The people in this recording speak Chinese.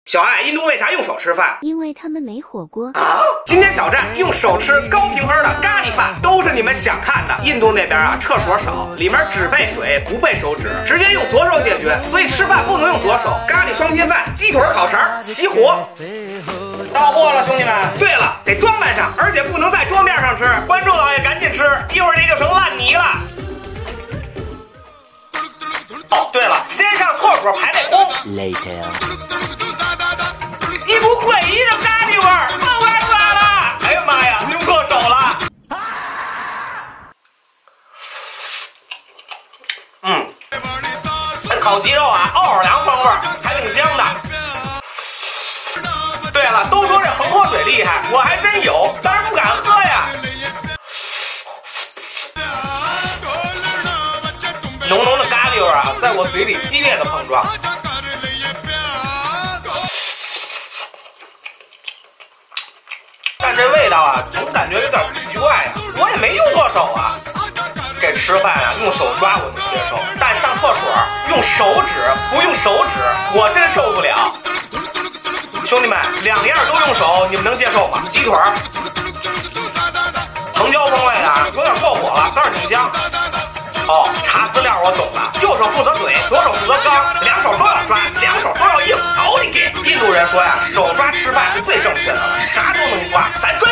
小爱，印度为啥用手吃饭？ 因为他们没火锅啊！今天挑战用手吃高评分的咖喱饭，都是你们想看的。印度那边啊，厕所少，里面只备水不备手指，直接用左手解决，所以吃饭不能用左手。咖喱双拼饭、鸡腿烤肠齐活。到货了，兄弟们！对了，得装扮上，而且不能在桌面上吃。观众老爷赶紧吃，一会儿这就成烂泥了。哦，对了，先上厕所排排空。一股诡异的咖喱味儿冒出来了！哎呀妈呀，用错手了！烤鸡肉啊，奥尔良风味儿，还挺香的。对了，都说这恒河水厉害，我还真有，但是不敢喝呀。浓浓的咖喱味啊，在我嘴里激烈的碰撞。但这味道啊，总感觉有点奇怪呀，我也没用错手啊。这吃饭啊，用手抓我能接受，但上厕所用手指不用手指，我真受不了。兄弟们，两样都用手，你们能接受吗？鸡腿儿，藤椒风味的啊，有点过火了，但是挺香。哦，查资料我懂了，右手负责嘴，左手负责刚，两手都要抓，两手都要硬。奥利给！印度人说呀，手抓吃饭是最正确的了，啥都能抓，咱抓。